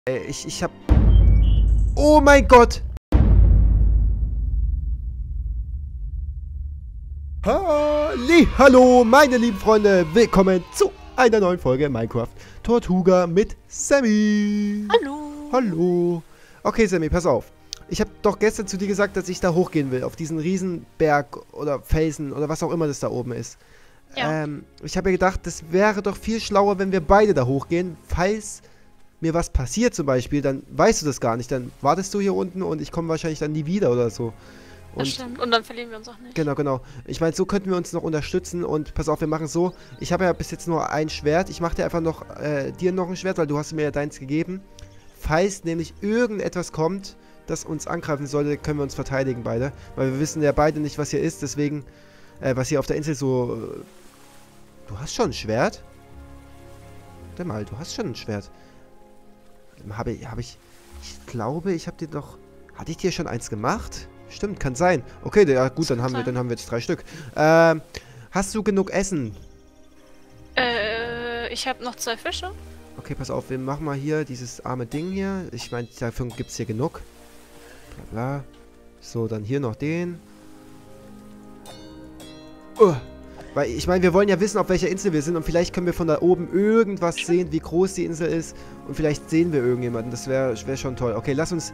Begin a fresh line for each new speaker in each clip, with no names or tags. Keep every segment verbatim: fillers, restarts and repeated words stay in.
Ey, ich, ich hab... Oh mein Gott! Halli, hallo, meine lieben Freunde. Willkommen zu einer neuen Folge Minecraft Tortuga mit Sammy.
Hallo.
Hallo. Okay, Sammy, pass auf. Ich habe doch gestern zu dir gesagt, dass ich da hochgehen will. Auf diesen Riesenberg oder Felsen oder was auch immer das da oben ist.
Ja.
Ähm, ich habe mir gedacht, das wäre doch viel schlauer, wenn wir beide da hochgehen. Falls mir was passiert zum Beispiel, dann weißt du das gar nicht. Dann wartest du hier unten und ich komme wahrscheinlich dann nie wieder oder so. Und
Das stimmt. Und dann verlieren wir uns auch nicht.
Genau, genau. Ich meine, so könnten wir uns noch unterstützen. Und pass auf, wir machen so. Ich habe ja bis jetzt nur ein Schwert. Ich mache dir einfach noch, äh, dir noch ein Schwert, weil du hast mir ja deins gegeben. Falls nämlich irgendetwas kommt, das uns angreifen sollte, können wir uns verteidigen beide. Weil wir wissen ja beide nicht, was hier ist. Deswegen, äh, was hier auf der Insel so... Äh, du hast schon ein Schwert? Warte mal, du hast schon ein Schwert. Habe ich, habe ich... Ich glaube, ich habe dir doch... Hatte ich dir schon eins gemacht? Stimmt, kann sein. Okay, ja gut, dann haben wir, dann haben wir jetzt drei Stück. Ähm, hast du genug Essen?
Äh, ich habe noch zwei Fische.
Okay, pass auf, wir machen mal hier dieses arme Ding hier. Ich meine, dafür gibt es hier genug. Bla bla. So, dann hier noch den. Oh. Weil, ich meine, wir wollen ja wissen, auf welcher Insel wir sind. Und vielleicht können wir von da oben irgendwas sehen, wie groß die Insel ist. Und vielleicht sehen wir irgendjemanden. Das wäre wär schon toll. Okay, lass uns...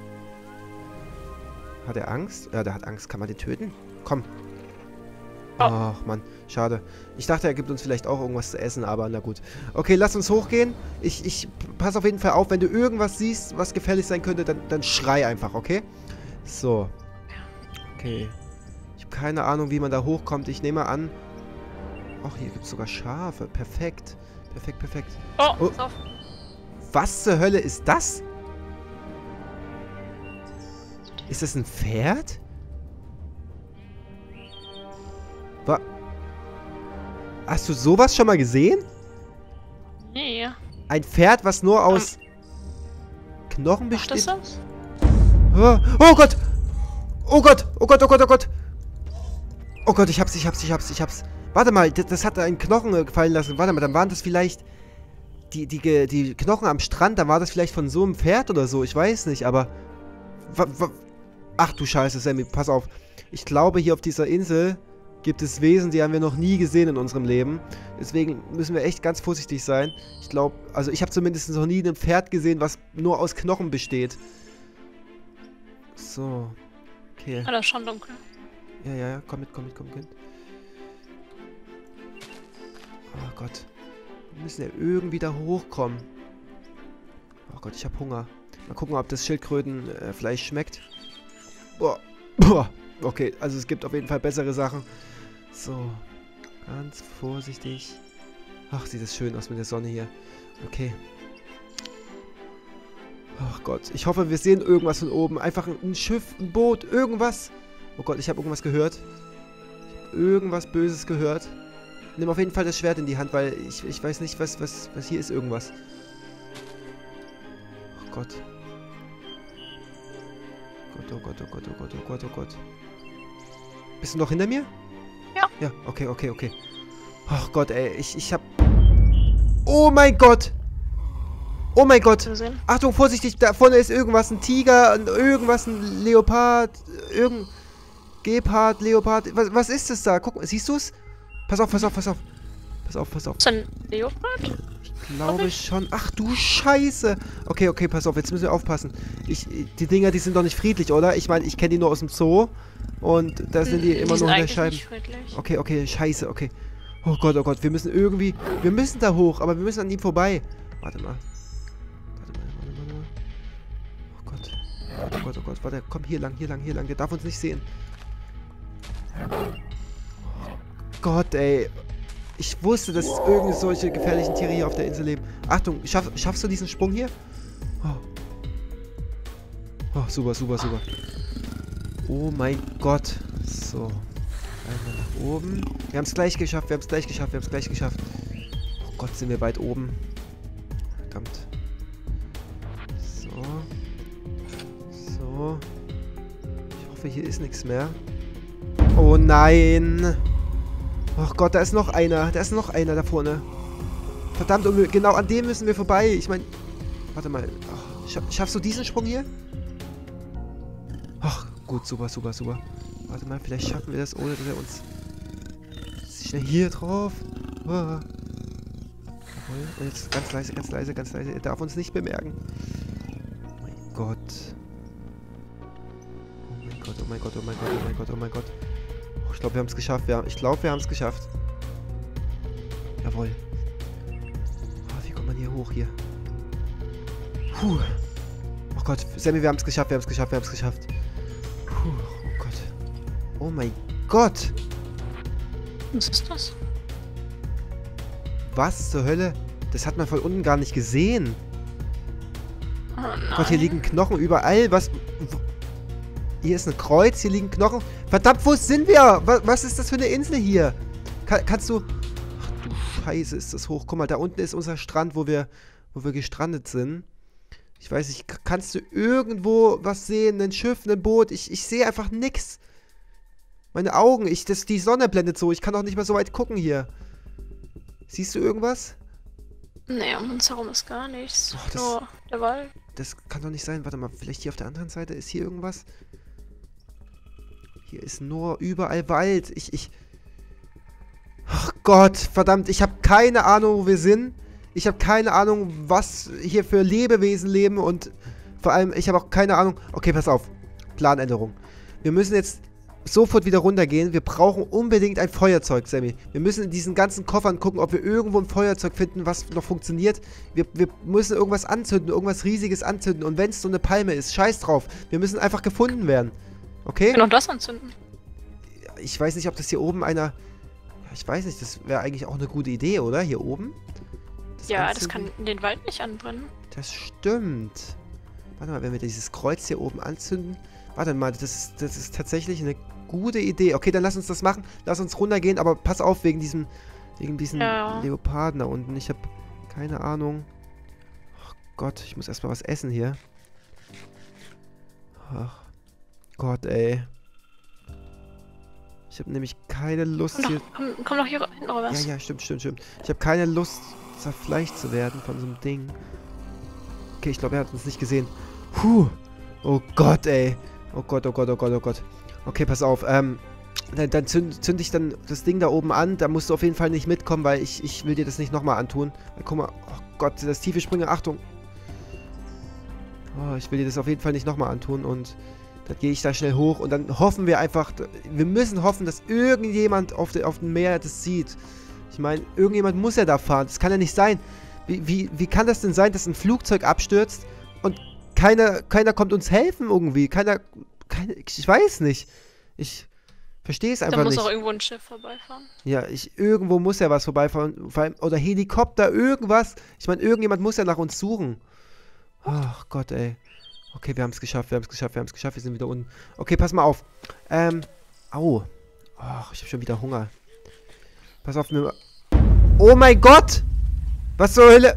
Hat er Angst? Ja, der hat Angst. Kann man den töten? Komm.
Oh.
Ach, Mann. Schade. Ich dachte, er gibt uns vielleicht auch irgendwas zu essen, aber na gut. Okay, lass uns hochgehen. Ich, ich pass auf jeden Fall auf, wenn du irgendwas siehst, was gefährlich sein könnte, dann, dann schrei einfach, okay? So. Okay. Ich habe keine Ahnung, wie man da hochkommt. Ich nehme an... Ach, hier gibt es sogar Schafe. Perfekt. Perfekt, perfekt.
Oh,
Oh.
pass auf.
Was zur Hölle ist das? Ist das ein Pferd? Wa Hast du sowas schon mal gesehen?
Nee.
Ein Pferd, was nur aus Knochen
Macht
besteht?
das das?
Oh, oh Gott! Oh Gott! Oh Gott, oh Gott, oh Gott! Oh Gott, ich hab's, ich hab's, ich hab's, ich hab's. Warte mal, das, das hat einen Knochen äh, fallen lassen. Warte mal, dann waren das vielleicht die, die, die Knochen am Strand. Da war das vielleicht von so einem Pferd oder so. Ich weiß nicht, aber... Wa, wa, ach du Scheiße, Sammy, pass auf. Ich glaube, hier auf dieser Insel gibt es Wesen, die haben wir noch nie gesehen in unserem Leben. Deswegen müssen wir echt ganz vorsichtig sein. Ich glaube, also ich habe zumindest noch nie ein Pferd gesehen, was nur aus Knochen besteht. So. Okay.
Ah, das ist schon dunkel.
Ja, ja, ja, komm mit, komm mit, komm mit. Oh Gott. Wir müssen ja irgendwie da hochkommen. Oh Gott, ich habe Hunger. Mal gucken, ob das Schildkrötenfleisch schmeckt. Boah. Boah. Okay, also es gibt auf jeden Fall bessere Sachen. So. Ganz vorsichtig. Ach, sieht das schön aus mit der Sonne hier. Okay. Ach Gott. Ich hoffe, wir sehen irgendwas von oben. Einfach ein Schiff, ein Boot, irgendwas. Oh Gott, ich habe irgendwas gehört. Ich habe irgendwas Böses gehört. Nimm auf jeden Fall das Schwert in die Hand, weil ich, ich weiß nicht, was, was, was hier ist irgendwas. Oh Gott. Gott, oh Gott, oh Gott, oh Gott, oh Gott, oh Gott. Bist du noch hinter mir?
Ja.
Ja, okay, okay, okay. Ach Gott, ey, ich, ich hab... Oh mein Gott! Oh mein Gott! Achtung, vorsichtig, da vorne ist irgendwas, ein Tiger, irgendwas, ein Leopard, irgendein... Gepard, Leopard, was, was ist das da? Guck mal, siehst du es? Pass auf, pass auf, pass auf. Pass auf, pass auf.
Ist das ein Leopard?
Ich glaube schon. Ach du Scheiße. Okay, okay, pass auf, jetzt müssen wir aufpassen. Ich, die Dinger, die sind doch nicht friedlich, oder? Ich meine, ich kenne die nur aus dem Zoo. Und da sind die
Hm,
immer
die
nur
sind
in der
eigentlich
Scheibe.
nicht friedlich.
Okay, okay, scheiße, okay. Oh Gott, oh Gott, wir müssen irgendwie... Wir müssen da hoch, aber wir müssen an ihm vorbei. Warte mal. Warte mal, warte mal, warte mal. Oh Gott. Oh Gott, oh Gott, warte, komm hier lang, hier lang, hier lang. Der darf uns nicht sehen. Oh Gott, ey. Ich wusste, dass irgendwie solche gefährlichen Tiere hier auf der Insel leben. Achtung, schaff, schaffst du diesen Sprung hier? Oh. Oh, super, super, super. Oh mein Gott. So. Einmal nach oben. Wir haben es gleich geschafft, wir haben es gleich geschafft, wir haben es gleich geschafft. Oh Gott, sind wir weit oben. Verdammt. So. So. Ich hoffe, hier ist nichts mehr. Oh nein. Ach Gott, da ist noch einer. Da ist noch einer da vorne. Verdammt, genau an dem müssen wir vorbei. Ich meine, Warte mal. Oh, scha schaffst du diesen Sprung hier? Ach, gut, super, super, super. Warte mal, vielleicht schaffen wir das, ohne dass er uns... Schnell hier drauf. Oh. Und jetzt ganz leise, ganz leise, ganz leise. Er darf uns nicht bemerken. Oh mein Gott. Oh mein Gott, oh mein Gott, oh mein Gott, oh mein Gott, oh mein Gott. Oh, ich glaube, wir haben es geschafft. Wir haben, ich glaube, wir haben es geschafft. Jawohl. Oh, wie kommt man hier hoch hier? Puh. Oh Gott, Sammy, wir haben es geschafft, wir haben es geschafft, wir haben es geschafft. Puh, oh Gott. Oh mein Gott.
Was ist das?
Was zur Hölle? Das hat man von unten gar nicht gesehen.
Oh nein.
Gott, hier liegen Knochen überall. Was? Hier ist ein Kreuz, hier liegen Knochen. Verdammt, wo sind wir? Was, was ist das für eine Insel hier? Kann, kannst du... Ach du Scheiße, ist das hoch. Guck mal, da unten ist unser Strand, wo wir, wo wir gestrandet sind. Ich weiß nicht, kannst du irgendwo was sehen? Ein Schiff, ein Boot? Ich, ich sehe einfach nichts. Meine Augen, ich, das, die Sonne blendet so. Ich kann auch nicht mehr so weit gucken hier. Siehst du irgendwas?
Nee, um uns herum ist gar nichts.
Oh, das-
Nur der Wald.
Das kann doch nicht sein. Warte mal, vielleicht hier auf der anderen Seite. Ist hier irgendwas? Hier ist nur überall Wald. Ich, ich... Ach Gott, verdammt. Ich habe keine Ahnung, wo wir sind. Ich habe keine Ahnung, was hier für Lebewesen leben. Und vor allem, ich habe auch keine Ahnung... Okay, pass auf. Planänderung. Wir müssen jetzt sofort wieder runtergehen. Wir brauchen unbedingt ein Feuerzeug, Sammy. Wir müssen in diesen ganzen Koffern gucken, ob wir irgendwo ein Feuerzeug finden, was noch funktioniert. Wir, wir müssen irgendwas anzünden, irgendwas Riesiges anzünden. Und wenn es so eine Palme ist, scheiß drauf. Wir müssen einfach gefunden werden. Okay?
Wir können auch das anzünden.
Ich weiß nicht, ob das hier oben einer... Ja, ich weiß nicht, das wäre eigentlich auch eine gute Idee, oder? Hier oben? Das
Ja, das
anzünden?
kann den Wald nicht anbrennen.
Das stimmt. Warte mal, wenn wir dieses Kreuz hier oben anzünden... Warte mal, das ist, das ist tatsächlich eine gute Idee. Okay, dann lass uns das machen. Lass uns runtergehen, aber pass auf wegen diesem, wegen diesen
Ja.
Leoparden da unten. Ich habe keine Ahnung. Ach Gott, ich muss erstmal was essen hier. Ach Gott, ey. Ich habe nämlich keine Lust
Komm
hier...
doch, komm, komm doch hier hinten rüber.
Ja, ja, stimmt, stimmt, stimmt. Ich habe keine Lust, zerfleischt zu werden von so einem Ding. Okay, ich glaube, er hat uns nicht gesehen. Puh. Oh Gott, ey. Oh Gott, oh Gott, oh Gott, oh Gott. Okay, pass auf. Ähm, dann, dann zünde zünd ich dann das Ding da oben an. Da musst du auf jeden Fall nicht mitkommen, weil ich, ich will dir das nicht nochmal antun. Weil, guck mal. Oh Gott, das tiefe Sprünge. Achtung. Oh, ich will dir das auf jeden Fall nicht nochmal antun. Und dann gehe ich da schnell hoch. Und dann hoffen wir einfach... Wir müssen hoffen, dass irgendjemand auf, de, auf dem Meer das sieht. Ich meine, irgendjemand muss ja da fahren. Das kann ja nicht sein. Wie, wie, wie kann das denn sein, dass ein Flugzeug abstürzt und keiner, keiner kommt uns helfen irgendwie? Keiner, keine, ich weiß nicht. Ich verstehe es
Da
einfach
muss
nicht.
auch irgendwo ein Schiff vorbeifahren.
Ja, ich, irgendwo muss ja was vorbeifahren. Vor allem, oder Helikopter, irgendwas. Ich meine, irgendjemand muss ja nach uns suchen. Ach Gott, ey. Okay, wir haben es geschafft, wir haben es geschafft, wir haben es geschafft. Wir sind wieder unten. Okay, pass mal auf. Ähm, au. Ach, ich habe schon wieder Hunger. Pass auf, mir... Oh mein Gott! Was zur Hölle?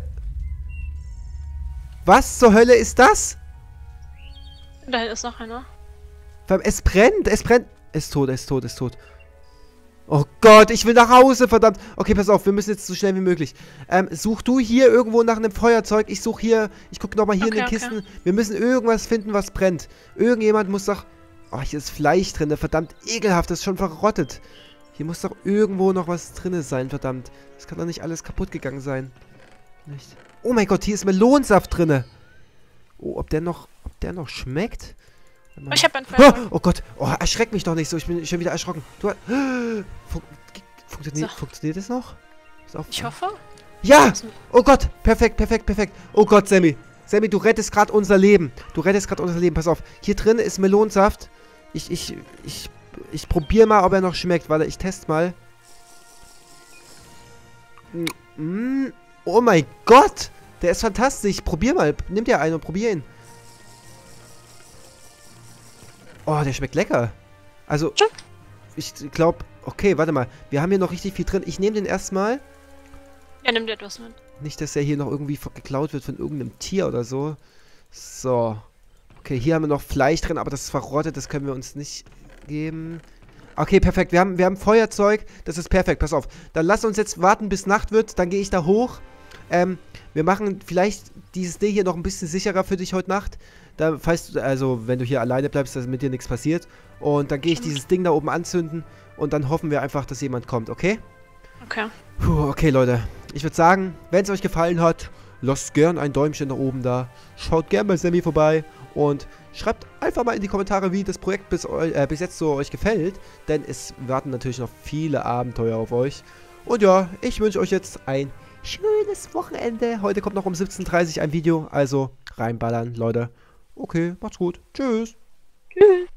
Was zur Hölle ist das?
Da hinten ist noch einer.
Vor allem, es brennt, es brennt. Es ist tot, es ist tot, es ist tot. Oh Gott, ich will nach Hause, verdammt. Okay, pass auf, wir müssen jetzt so schnell wie möglich. Ähm, such du hier irgendwo nach einem Feuerzeug. Ich suche hier, ich gucke nochmal hier
Okay,
in den
okay.
Kisten. Wir müssen irgendwas finden, was brennt. Irgendjemand muss doch... Oh, hier ist Fleisch drin, verdammt ekelhaft, das ist schon verrottet. Hier muss doch irgendwo noch was drin sein, verdammt. Das kann doch nicht alles kaputt gegangen sein. Nicht. Oh mein Gott, hier ist Melonsaft drin. Oh, ob der noch, ob der noch schmeckt?
Oh, ich habe ein
Oh,
Feuerzeug.
oh Gott, oh, erschreck mich doch nicht so, ich bin schon wieder erschrocken. Du, fun funktioniert,
So.
funktioniert das noch? Pass auf.
Ich hoffe.
Ja!
Also,
Oh Gott, perfekt, perfekt, perfekt. Oh Gott, Sammy. Sammy, du rettest gerade unser Leben. Du rettest gerade unser Leben. Pass auf. Hier drin ist Melonsaft. Ich, ich, ich, ich probiere mal, ob er noch schmeckt. Warte, ich teste mal. Mm, oh mein Gott. Der ist fantastisch. Probier mal. Nimm dir einen und probier ihn. Oh, der schmeckt lecker. Also,
Tschüss.
ich glaube... Okay, warte mal. Wir haben hier noch richtig viel drin. Ich nehme den erstmal.
ja, nimm dir etwas mit.
Nicht, dass er hier noch irgendwie von- geklaut wird von irgendeinem Tier oder so. So. Okay, hier haben wir noch Fleisch drin, aber das ist verrottet. Das können wir uns nicht geben. Okay, perfekt. Wir haben, wir haben Feuerzeug. Das ist perfekt. Pass auf. Dann lass uns jetzt warten, bis Nacht wird. Dann gehe ich da hoch. Ähm, wir machen vielleicht dieses Ding hier noch ein bisschen sicherer für dich heute Nacht. Da, falls du, also wenn du hier alleine bleibst, dass mit dir nichts passiert. Und dann gehe ich dieses Ding da oben anzünden und dann hoffen wir einfach, dass jemand kommt, okay?
Okay.
Puh, okay, Leute. Ich würde sagen, wenn es euch gefallen hat, lasst gern ein Däumchen nach oben da. Schaut gern bei Sammy vorbei und schreibt einfach mal in die Kommentare, wie das Projekt bis, äh, bis jetzt so euch gefällt. Denn es warten natürlich noch viele Abenteuer auf euch. Und ja, ich wünsche euch jetzt ein schönes Wochenende. Heute kommt noch um siebzehn Uhr dreißig ein Video, also reinballern, Leute. Okay, macht's gut. Tschüss.
Tschüss.